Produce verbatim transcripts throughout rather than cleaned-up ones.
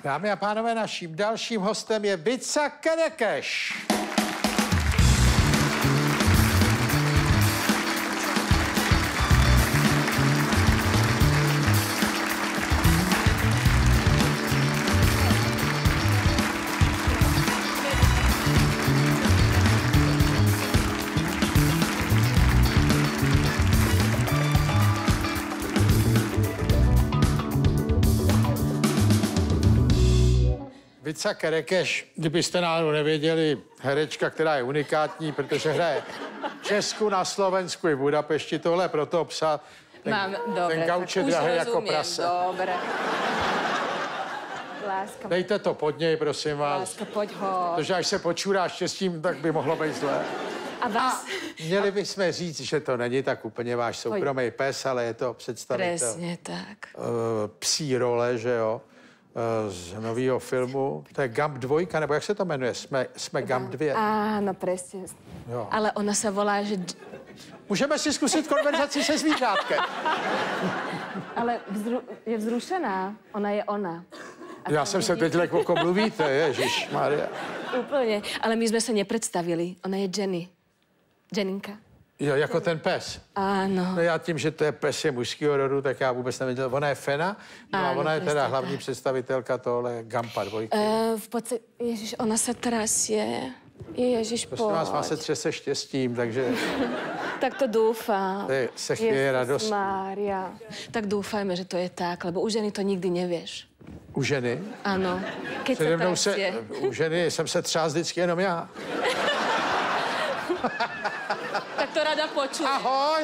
Dámy a pánové, naším dalším hostem je Vica Kerekeš. Vica Kerekeš, kdybyste náhodou nevěděli, herečka, která je unikátní, protože hraje v Česku, na Slovensku i v Budapešti. Tohle pro toho psa, ten, Mám, dobré, ten gauč je drahý jako prase. Dobré. Láska. Dejte to pod něj, prosím vás. Láska, pojď ho. Protože až se počurá štěstím, tak by mohlo být zlé. A vás? A měli bychom říct, že to není tak úplně váš soukromý pes, ale je to představitel. Přesně tak. Uh, psí role, že jo? Z nového filmu, to je Gump dvojka, nebo jak se to jmenuje? Jsme, jsme Gump dvě. Áno, presne. Jo. Ale ona se volá, že... Můžeme si zkusit konverzaci se zvířátkem. Ale vzru... je vzrušená. Ona je ona. A Já jsem se teď lekl, jako mluvíte, ježišmarja. Úplně, ale my jsme se nepředstavili. Ona je Jenny. Jenninka. Jo, jako ten pes. Áno. No já tím, že to je pes je mužského rodu, tak já vůbec nevěděl. Ona je Fena, no a ona je teda hlavní tak. představitelka tohle Gumpa dvojky. Uh, v podstatě, ježiš, ona se teraz je... Ježiš, Prostě vás má se třese štěstím, takže... Tak to doufám. Je, se chvěje radost. Mária. Tak doufajme, že to je tak, lebo u ženy to nikdy nevíš. U ženy? Ano. Keď Přede mnou se, u ženy jsem se třás vždycky jenom já. Tak to rada počujem. Ahoj!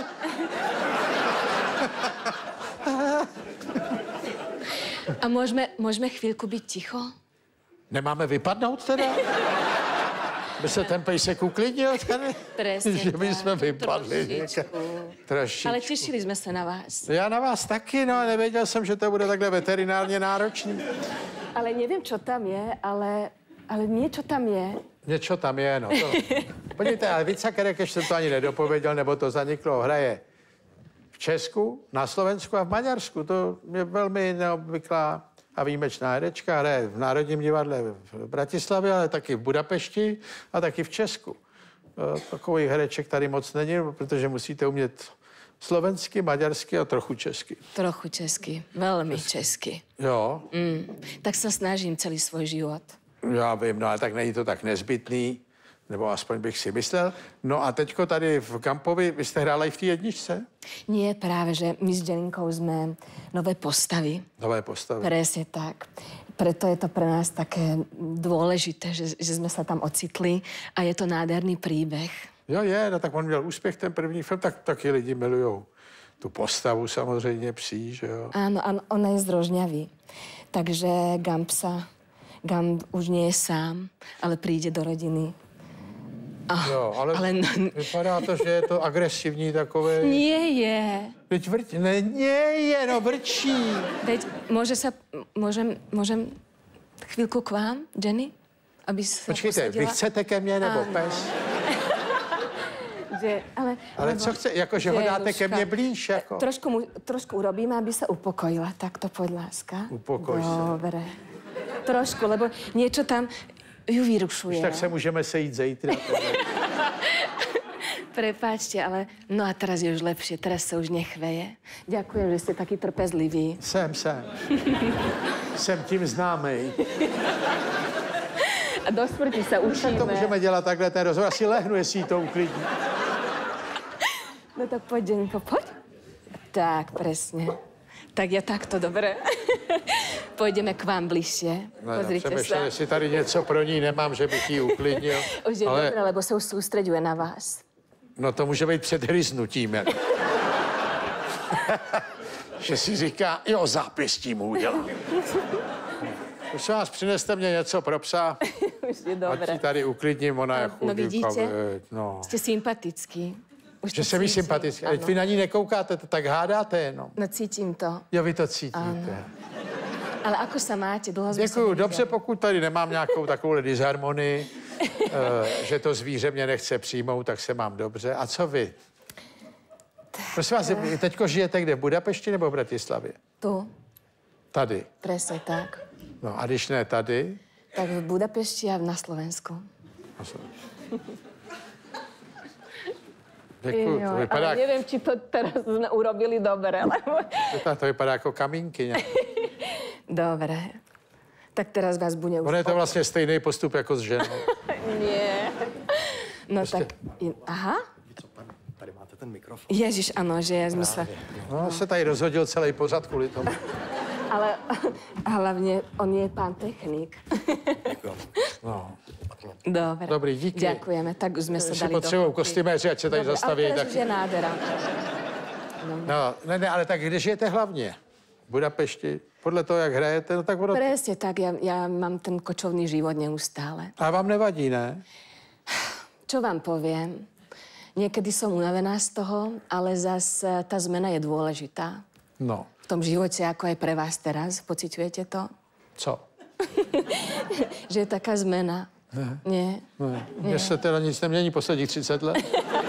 A můžeme, můžeme chvílku být ticho? Nemáme vypadnout teda? By se ten pejsek uklidnil tady? Presně že by tak. jsme vypadli. Trošičku. Trošičku. Ale těšili jsme se na vás. Já na vás taky, no, nevěděl jsem, že to bude takhle veterinárně náročný. Ale nevím, co tam je, ale, ale něco tam je. Něco tam je, no. To... Podívejte, ale Vica Kerekeš jsem to ani nedopověděl, nebo to zaniklo. Hraje v Česku, na Slovensku a v Maďarsku. To je velmi neobvyklá a výjimečná herečka. Hraje v Národním divadle v Bratislavě, ale taky v Budapešti a taky v Česku. Takových hereček tady moc není, protože musíte umět slovensky, maďarsky a trochu česky. Trochu česky, velmi česky. Jo. Mm, tak se snažím celý svůj život. Já vím, no ale tak není to tak nezbytný, nebo aspoň bych si myslel. No a teďko tady v Gumpovi, vy jste hrála i v té jedničce? Nie, právě, že my s Jenninkou jsme nové postavy. Nové postavy. Presne tak. Preto je to pre nás také dôležité, že, že jsme se tam ocitli a je to nádherný príbeh. Jo, je, no tak on měl úspěch, ten první film, tak taky lidi milujou tu postavu samozřejmě psí, že jo? Áno, áno, ona je z Rožňavy. Takže Gump sa, Gump už nie je sám, ale přijde do rodiny. Oh, jo, ale, ale no, vypadá to, že je to agresivní takové. Nie je. Teď vrč, ne, nie je, no vrčí. Teď môže sa, môžem, môžem chvíľku k vám, Jenny? Aby sa Počkejte, posadila? vy chcete ke mně nebo ano. pes? Že, ale, ale co chce, jako že ho dáte ke mně blíž, jako? Trošku, mu, trošku urobíme, aby sa upokojila. Tak to poď, láska. Upokoj se. Dobre. Trošku, lebo niečo tam ju vyrušuje. Tak se můžeme sejít zítra. Prepáčte, ale no a teraz je už lepšie, teraz sa už nechveje. Ďakujem, že ste taký trpezlivý. Jsem, jsem. Jsem tím známej. A do smrti sa učíme. Tak to můžeme dělat takhle, ten rozhovor. Asi lehnu, jestli jí to uklidní. No tak poď, Jenko, poď. Tak, presne. Tak je takto, dobre. Půjdeme k vám bližšie. No, pozrite no, sa. Jestli tady něco pro ní nemám, že bych ji uklidnil. Už je ale... dobré, lebo se už soustředuje na vás. No to může být před hryznutím. Jak... že si říká, jo, zápěstí mu udělám. Už se vás přineste mě něco pro psa. Už je dobré. Ať ji tady uklidním, ona je no, chudíka. No vidíte, no. jste sympatický. Už že jsem jí sympatický. Ať vy na ní nekoukáte, to tak hádáte jenom. No cítím to. Jo, vy to cítíte. Ano. Ale ako se máte? Dlouho děkuju, dobře, pokud tady nemám nějakou takovou disharmonii, uh, že to zvíře mě nechce přijmout, tak se mám dobře. A co vy? Prosím vás, teďko žijete kde? V Budapešti nebo v Bratislavě? Tu. Tady. Presne tak. No a když ne tady? Tak v Budapešti a na Slovensku. Děkuju, to vypadá... Ale neviem, či to teraz sme urobili dobre, lebo... To vypadá jako kamínky. Dobre. Tak teraz vás bude už... Ono je to vlastně stejný postup jako s ženou. Nie. No Prostě... tak... Aha. Tady máte ten mikrofon. Ježiš, ano, že ja sme sa... No, se tady rozhodil celý pořad kvůli tomu. Ale hlavne on je pán technik. Děkuji. No. Dobre. Dobrý, díky. Ďakujeme, tak už sme sa Ještě dali potřebují dokopy. kostýméři, ať se tady Dobre, zastaví. ale teraz Tak... už je nádhera. No, ne, ne, ale tak kde žijete hlavně? V Budapešti? Podle toho, jak hrajete, no tak ono... Presne tak, ja, ja mám ten kočovný život neustále. A vám nevadí, ne? Čo vám poviem? Niekedy som unavená z toho, ale zas tá zmena je dôležitá. No. V tom živote, ako aj pre vás teraz. Pociťujete to? Co? Že je taká zmena. Ne. Nie? Ne. Mně se teda nic nemění posledních třicet let.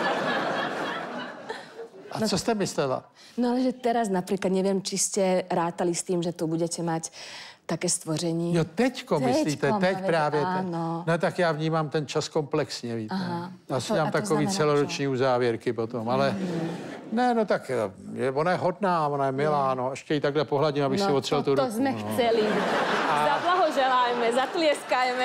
A no, co jste myslela? No ale že teraz napríklad, neviem, či ste rátali s tým, že tu budete mať také stvoření. Jo, teďko myslíte, Teďko, teď no, právě. Teď. Ano. No tak já vnímám ten čas komplexně, víte. Aha. Já A si to- dám a to takový znamená celoroční uzávěrky potom, ale... Mm. Ne, no tak je, ona je hodná, ona je milá, no. Ještě ji takhle pohladím, abych si No otřel tu to, to ruku. sme no. chceli. Zablahoželajme, zatlieskajme.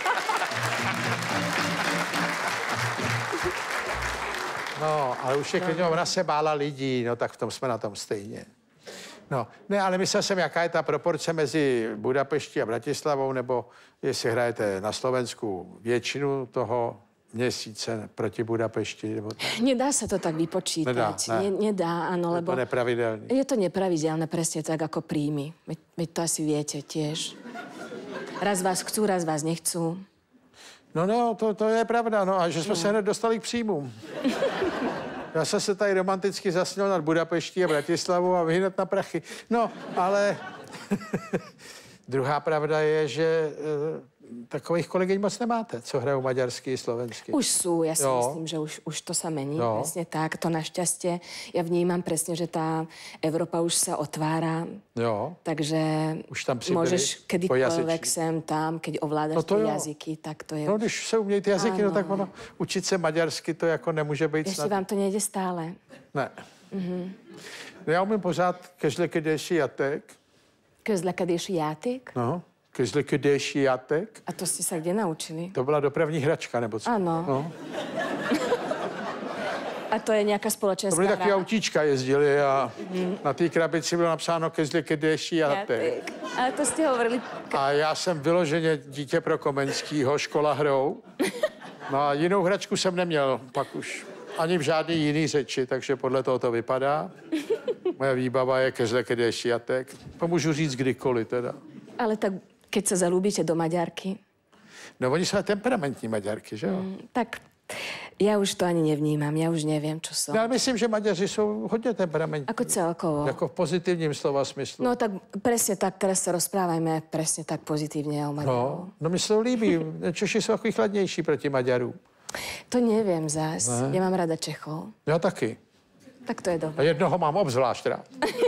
No, ale už je klidně, ona se bála lidí, no tak v tom jsme na tom stejně. No, ne, ale myslel jsem, jaká je ta proporce mezi Budapešti a Bratislavou, nebo jestli hrajete na Slovensku většinu toho měsíce proti Budapešti, nebo tak. Nedá sa to tak vypočítať. Nedá, ne. Ne, nedá, áno, Je lebo... to nepravidelný. Je to nepravidelné, presne tak ako príjmy. Veď, veď to asi viete tiež. Raz vás chcú, raz vás nechcú. No, no, to, to je pravda, no, a že jsme no. se hned dostali k příjmům. Já jsem se tady romanticky zasněl nad Budapeští a Bratislavou a vy hned na prachy. No, ale druhá pravda je, že e, takových kolegyň moc nemáte, co hrajou maďarsky i slovensky. Už sú, ja si Jo. myslím, že už, už to sa mení. Jo. Presne tak, to našťastie. Ja vnímam presne, že tá Európa už sa otvára. Jo. Takže Už tam přibyli môžeš kedykoľvek pojazyčí. sem, tam, keď ovládaš No to tie jo. jazyky, tak to je... No, když se umějí ty jazyky, no Ano. tak ono, učit se maďarsky, to jako nemůže být Ešte snad. vám to nejde stále. Ne. Mm-hmm. No, já umím pořád kežlekedejší jatek. Közlekedési játék? No, kežlekedejší jatek. A to ste sa kde naučili? To byla dopravní hračka, nebo co? Ano. No. A to je nejaká To spoločenská byly taky hra? autíčka jezdili a na té krabici bylo napsáno kežlekedejší jatek. Játék. Ale to ste hovorili... A já jsem vyloženě dítě pro Komenskýho, škola hrou. No a jinou hračku jsem neměl pak už ani v žádný jiný řeči, takže podle toho to vypadá. Moje výbava je kežlekedejší jatek. To můžu říct kdykoliv teda. Ale tak, keď sa zalúbite do Maďarky, No oni jsou temperamentní Maďarky, že jo? mm, tak ja už to ani nevnímam, ja už neviem, čo som. No, ale myslím, že Maďaři jsou hodně temperamentní. Ako celkovo. Jako v pozitivním slova smyslu. No tak presne tak, teraz sa rozprávajme presne tak pozitívne o Maďaru. No, no mi se to líbí. Češi jsou takový chladnější proti Maďarům. To neviem zás. Ne? Ja mám rada Čechov. Já taky. Tak to je A dobré. jednoho mám obzvlášť rád.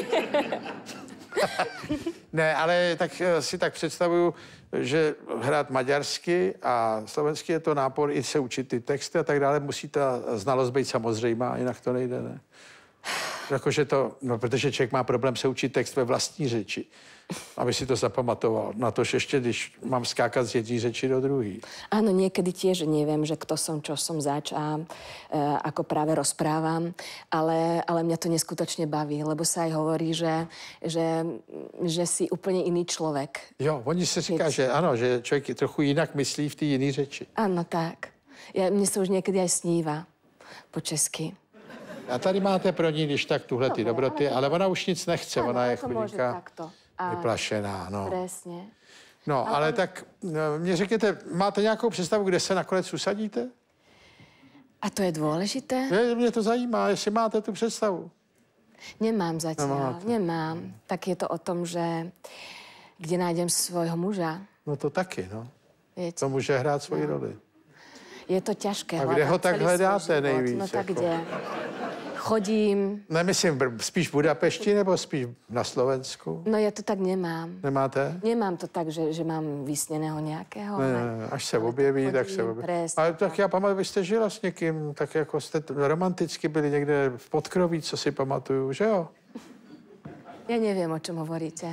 Ne, ale tak eh, si tak představuju, že hrát maďarsky a slovensky je to nápor i se učit ty texty a tak dále. Musí ta znalost být samozřejmá, jinak to nejde, ne? Jakože to, no protože člověk má problém se učit text ve vlastní řeči, aby si to zapamatoval. Na to, že ještě když mám skákat z jedné řeči do druhé. Áno, niekedy tiež neviem, že kto som, čo som zač a e, ako práve rozprávam, ale, ale mňa to neskutočne baví, lebo sa aj hovorí, že, že, že si úplne iný človek. Jo, oni se říká, Věc. že ano, že člověk trochu jinak myslí v té jiné řeči. Áno, tak. Ja, mne sa už niekedy aj sníva po česky. A tady máte pro ní, když tak tuhle ty Dobre, dobroty, ale ona už nic nechce, Áno, ona je to môže chudinka takto. Áno, vyplašená, no. presne. No, ale tak no, mě řekněte, máte nějakou představu, kde se nakonec usadíte? A to je dôležité? Mě, mě to zajímá, jestli máte tu představu. Nemám zatiaľ, Nemáte. nemám. Tak je to o tom, že kde nájdem svojho muža, No to taky, no. viete. To může hrát svoji roli. Je to ťažké. A kde ho hľadať tak celý svoj hledáte život. nejvíc, No tak jako? kde? Chodím. Nemyslím, br- spíš v Budapešti nebo spíš na Slovensku? No ja to tak nemám. Nemáte? Nemám to tak, že, že mám vysněného nějakého. Ne, ne, ne, až se objeví, tak tak se chodím, objeví. presne, Ale tak já pamatuju, vy jste žila s někým, tak jako jste t- romanticky byli někde v Podkroví, co si pamatuju, že jo? Ja neviem, o čom hovoríte.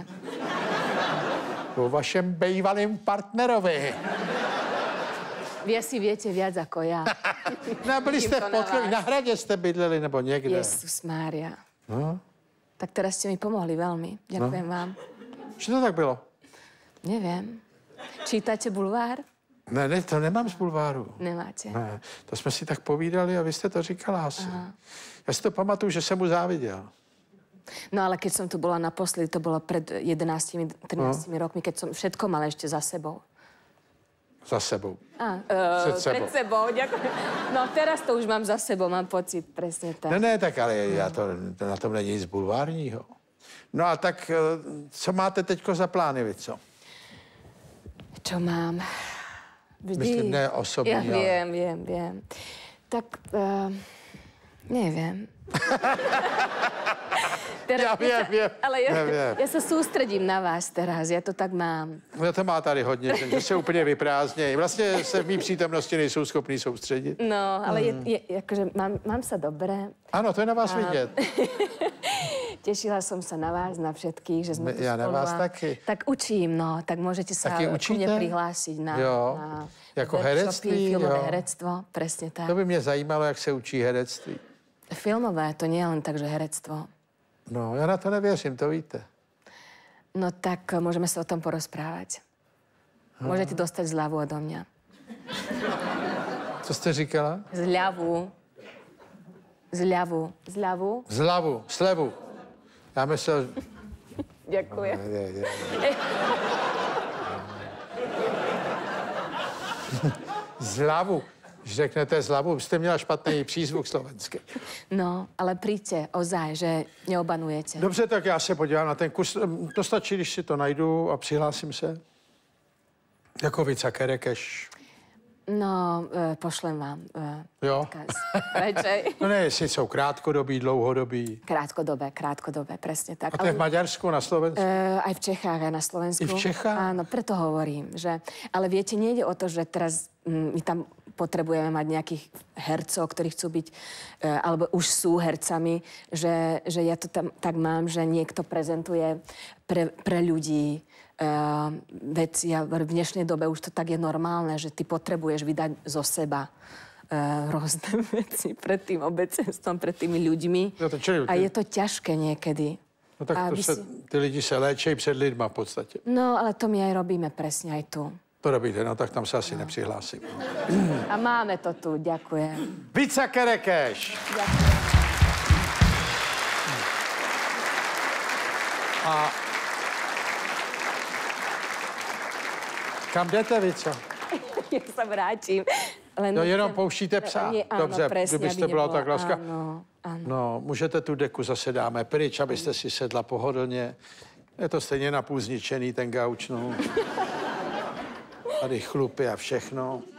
O vašem bývalým partnerovi. Vy asi viete viac ako ja. No, byli jste v Vidím to na Podkroví, vás. na hradě jste bydleli nebo někde. Jezus Mária. No, Tak teraz ste mi pomohli veľmi. Ďakujem no. vám. že to tak bylo? Neviem. Čítate bulvár? Ne, ne, to nemám z bulváru. Nemáte. Ne, to jsme si tak povídali a vy jste to říkala asi. Aha. Já si to pamatuju, že jsem mu záviděl. No ale keď som tu bola naposledy, to bolo pred jedenástimi, trinástimi no. rokmi, keď som všetko mala ešte za sebou. Za sebou. Á, uh, Před sebou. Pred sebou, ďakujem. No teraz to už mám za sebou, mám pocit, presne tak. Ne, ne, tak ale já to, to na tom není nic bulvárního. No a tak, eh, co máte teďko za plány, vy co? Čo mám? Vždy... Myslím, ne osobní, Ja ale- viem, viem, viem. Tak, uh, neviem. Teraz, Já viem, sa, viem. Ale ja, Neviem. ja sa sústredím na vás teraz, ja to tak mám. No to má tady hodně, že, že se úplně vyprázdnějí. Vlastně se v mý přítomnosti nejsou schopní soustředit. No, ale Hmm. je, je, akože mám, mám sa dobre. Ano, to je na vás A- vidět. Tešila som sa na vás, na všetkých, že sme tu Ja na spolu. vás a- taky. Tak učím, no, tak môžete sa Taky ku učíte? mne prihlásiť na, Jo. na Jako workshopy, herectví, filmové jo. herectvo, presne tak. To by mě zajímalo, jak se učí herectví. Filmové, to nie je len tak, že herectvo. No, já na to nevěřím, to víte. No tak eh, môžeme sa o tom porozprávať. Môžete dostať zľavu odo mňa. Co jste říkala? Zľavu. Zľavu. Zľavu. Zlavu, slevu. Já myslel... Ďakujem. Ne, ne, ne. Zlavu. Když řeknete zlavu, jste měla špatný přízvuk slovenský. No, ale príďte, ozaj, že neobanujete. Dobře, tak já se podívám na ten kurz. To stačí, když si to najdu a přihlásím se. Jako Vica Kerekeš. No, e, pošlem vám e, Jo. odkaz. Radšej. No ne, jestli jsou krátkodobí, dlouhodobí. Krátkodobé, krátkodobé, presne tak. A to je v Maďarsku, na Slovensku? E, aj v Čechách, aj na Slovensku. I v Čechách? Áno, preto hovorím, že... Ale viete, nejde o to, že teraz mm, my tam potrebujeme mať nejakých hercov, ktorí chcú byť, e, alebo už sú hercami, že, že ja to tam tak mám, že niekto prezentuje pre, pre ľudí uh, veci a v dnešnej dobe už to tak je normálne, že ty potrebuješ vydať zo seba uh, rôzne veci pred tým obecenstvom, pred tými ľuďmi. No to čili, A ty- je to ťažké niekedy. No tak A to vy se, si- ty lidi se léčejí před lidma v podstatě. No, ale to my aj robíme presne aj tu. To robíte, no tak tam se asi nepřihlásím. A máme to tu, ďakujem. Vica Kerekeš. Ďakujem. A kam jdete, Vico? Ja sa vrátim. Len No jenom nechcem- pouštíte psa. Nie, áno, Dobře, presne, kdybyste aby byla nebola- tak láska. Áno, áno. No, můžete tu deku zase dáme pryč, abyste si sedla pohodlně. Je to stejně napůl zničený, ten gauč, no. Tady chlupy a všechno.